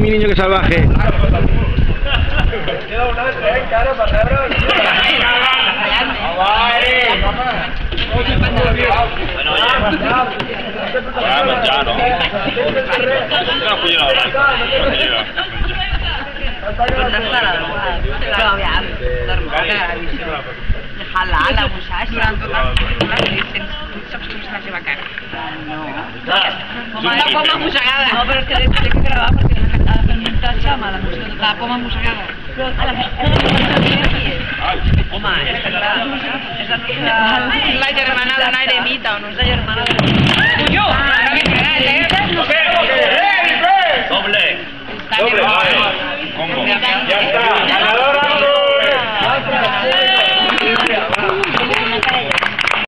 mi niño que salvaje. Halal, la muchacha. Saps com està la seva cara? No. La poma mossegada. No, però és que l'he que gravar perquè ha de fer un muntatge amb la música. La poma mossegada. Però a la qui és? Home, és que clar, és la germana d'una eremita o no és la germana d'una... Colló! No m'he quedat,